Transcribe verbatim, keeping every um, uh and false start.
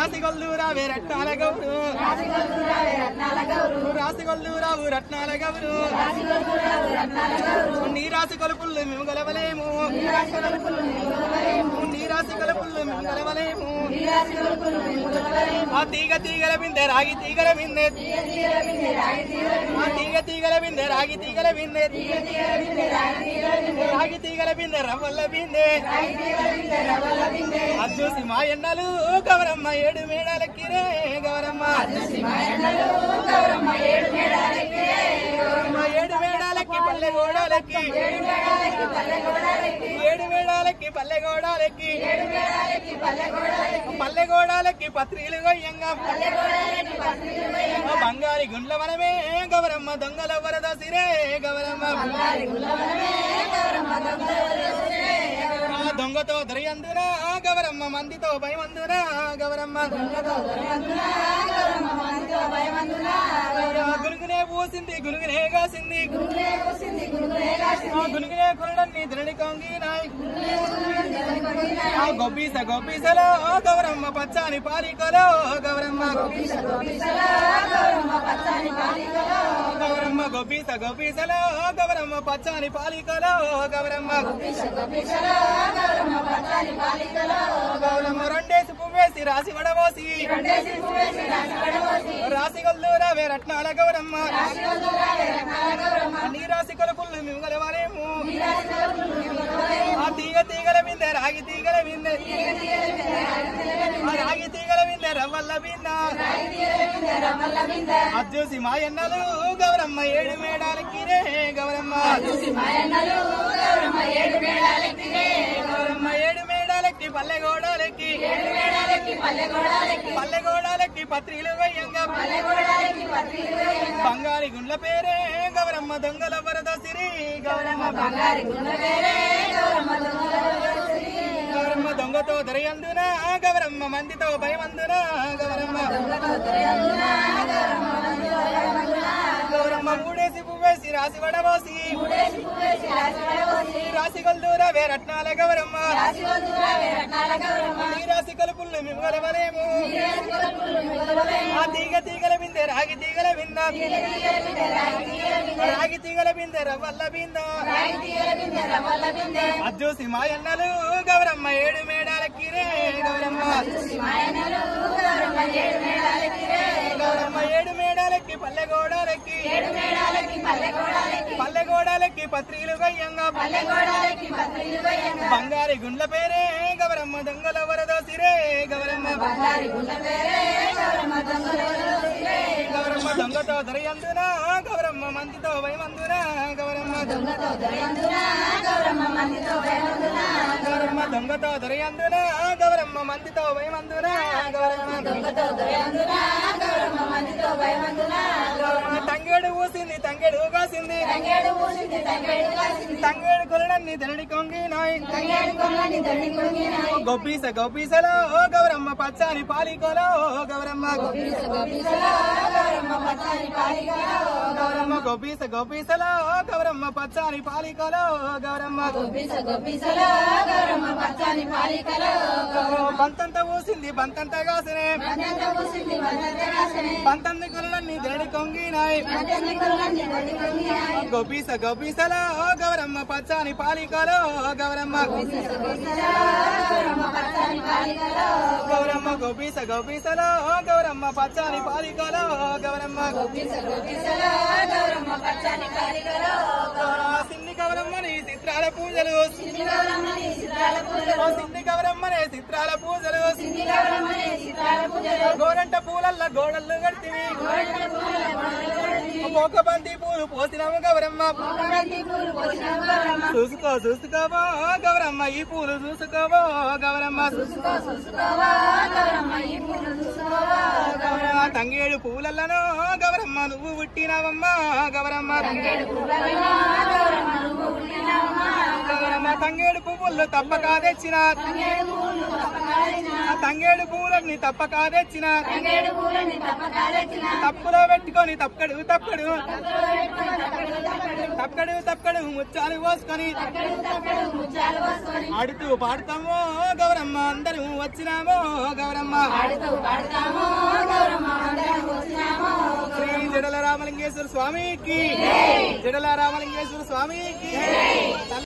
రాసిగొల్లూరావే రత్నాల గౌరు రాసిగొల్లూరావు రత్నాల గౌరు నీ రాసి కొలుపులు మేము గెలవలేము నీ రాసి కొలుపులు మేము గెలవలేము ఆ తీగ తీగల బిందె రాగి తీగల బిందె ఆ తీగ తీగల బిందె రాగి తీగల బిందె రాగి తీగల బిందె రవ్వల్ల బిందె అద్దూసి మా ఎన్నలు గౌరమ్మ ఏడు మేడాలకి రే గౌరమ్మ ఏడు మేడాలకి పల్లె గోడాలకి ఏడు మేడాలకి పల్లె గోడాలకి పల్లె గోడాలకి పత్రిలు గొయ్యంగా బంగారి గుండ్ల వనమే గౌరమ్మ దొంగల వరద సిరే గౌరమ్మ దొంగతో దొరియందునా గౌరమ్మ మందితో భయమందునా గౌరమ్మ గునుగునే పూసింది గునుగునే కాసింది గునుగునే కురుడన్ని దిరడి కొంగినాయి గొబ్బీస గొబ్బీసలో గౌరమ్మ పచ్చాని పాలికలో గౌరమ్మ గౌరమ్మ గొబ్బీస గొబ్బీసలో గౌరమ్మ పచ్చాని పాలికలో గౌరమ్మ గౌరమ్మ రెండేసి పువ్వేసి రాసి వడబోసి రాసి గొల్లూరావే రత్నాల గౌరమ్మ నీ రాసి కొలుపులు మేము గెలవలేము ఆ తీగ తీగల బిందె రాగి తీగల బిందె రాగి తీగల బిందె రవ్వల్ల బింద అద్దూసి మా ఎన్నలు గౌరమ్మ ఏడు మేడాలకి రే గౌరమ్మ గౌరమ్మ ఏడు మేడాలకి పల్లె గోడాలకి పల్లె గోడాలకి పత్రిలు వయ్యంగా బంగారి గుండ్ల పేరే గౌరమ్మ దొంగల వరద సిరి గౌరమ్మ గౌరమ్మ దొంగతో దొరయందునా గౌరమ్మ మందితో భయమందునా గౌరమ్మ గౌరమ్మ మూడేసి పువ్వేసి రాసి వడబోసి రాసి గొల్లూరావే రత్నాల గౌరమ్మ నీ రాసి కొలుపులు మేము గెలవలేము ఆ తీగ తీగల బిందె రాగి తీగల బింద రాగి తీగల బిందె రవ్వల్ల బింద అద్దూసి మా ఎన్నలు గౌరమ్మ ఏడు మేడాలకి రే గౌరమ్మ గౌరమ్మ ఏడు మేడాలకి పల్లె గోడాలకి పల్లె గోడాలకి పత్రిలు గొయ్యంగా బంగారి గుండ్ల పేరే గౌరమ్మ దొంగల వరద సిరే గౌరమ్మ గౌరమ్మ దొంగతో దొరయందునా గౌరమ్మ మందితో భయమందునా గౌరమ్మ గౌరమ్మ దొంగతో దొరయందునా గౌరమ్మ మందితో భయమందునా గౌరమ్మ తంగేడు ఊసింది తంగేడు కాసింది తంగేడు కొలనన్ని దిరడి కొంగినాయి గొబ్బీస గొబ్బీసలో గౌరమ్మ పచ్చాని పాలికలో గౌరమ్మ గౌరమ్మ గొబ్బీస గొబ్బీసలో గౌరమ్మ పచ్చాని పాలికలో గౌరమ్మ బంతంత ఊసింది బంతంత కాసినే బంతంత కొలనన్ని దిరడి కొంగినాయి గొబ్బీస గొబ్బీసలో గౌరమ్మ పచ్చాని పాలికలో గౌరమ్మ గౌరమ్మ గొబ్బీస గొబ్బీసలో గౌరమ్మ పచ్చాని పాలికలో గౌరమ్మ సిన్ని గౌరమ్మని చిత్రాల పూజలు సిన్ని గౌరమ్మని చిత్రాల పూజలు గోరంట పూలల్ల గోడళ్ళు కడితివి మోక బంతి పూలు పోసినాము గౌరమ్మ చూసుకో చూసుకోవా గౌరమ్మ ఈ పూలు చూసుకోవా గౌరమ్మ తంగేడు పూలల్లను గౌరమ్మ నువ్వు పుట్టినావమ్మా గౌరమ్మ గౌరమ్మ తంగేడు పువ్వులు తప్పక తెచ్చిన తంగేడు పూలని తప్పక తెచ్చిన తప్పులో పెట్టుకొని తప్పకడు తప్పకడు తప్పకడు తప్పకడు ముచ్చాలు పోసుకొని ఆడుతూ పాడుతామో గౌరమ్మ అందరూ వచ్చినామో గౌరమ్మ శ్రీ జడల రామలింగేశ్వర స్వామికి జడల రామలింగేశ్వర స్వామికి